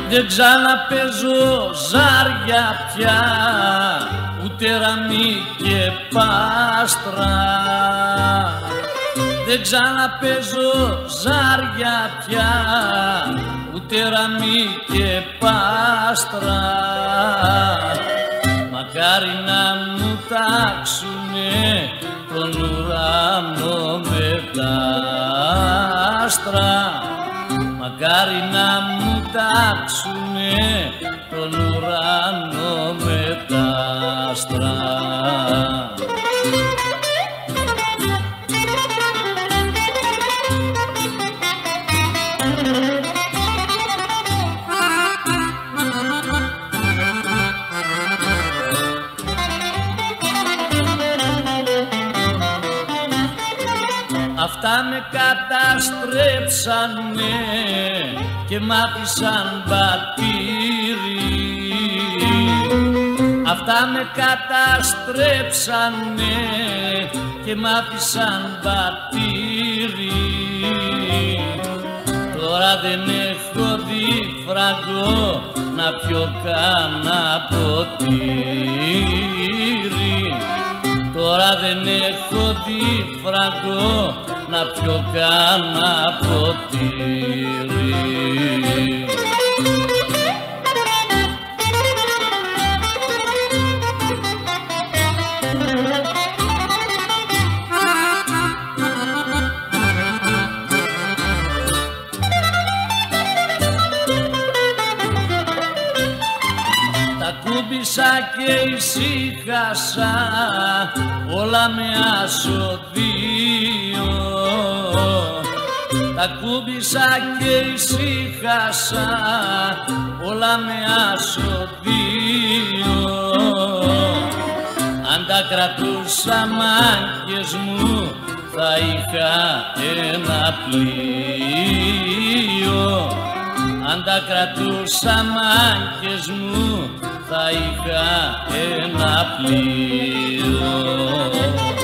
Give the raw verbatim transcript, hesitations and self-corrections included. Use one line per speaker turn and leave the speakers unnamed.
Δεν ξαναπαίζω ζάρια πια, ούτε ραμί και πάστρα. Δεν ξαναπαίζω ζάρια πια, ούτε ραμί και πάστρα. Μακάρι να μου τάξουνε τον ουρανό με τα άστρα. Μακάρι να μου τάξουνε τον ουρανό με τα άστρα. Αυτά με καταστρέψανε και μ' άφησαν πατήρι. Αυτά με καταστρέψανε και μ' άφησαν πατήρι. Τώρα δεν έχω δει φραγκό να πιω κάνα ποτήρι. Τώρα δεν έχω δει φραγκό να πιω κάνα ποτήρι. Κούμπησα και ησύχασα, όλα με ασοδείο. Τα κούμπησα και ησύχασα, όλα με ασοδείο. Αν τα κρατούσα μάγκες μου, θα είχα ένα πλοίο. Αν τα κρατούσα μάγκες μου, θα είχα ένα πλοίο.